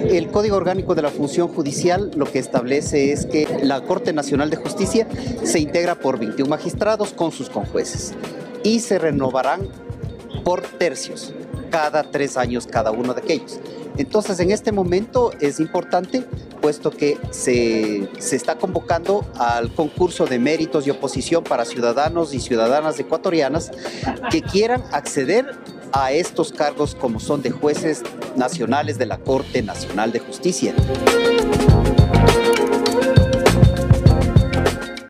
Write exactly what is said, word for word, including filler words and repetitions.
El Código Orgánico de la Función Judicial lo que establece es que la Corte Nacional de Justicia se integra por veintiún magistrados con sus conjueces y se renovarán por tercios, cada tres años cada uno de aquellos. Entonces, en este momento es importante, puesto que se, se está convocando al concurso de méritos y oposición para ciudadanos y ciudadanas ecuatorianas que quieran acceder a estos cargos como son de jueces nacionales de la Corte Nacional de Justicia.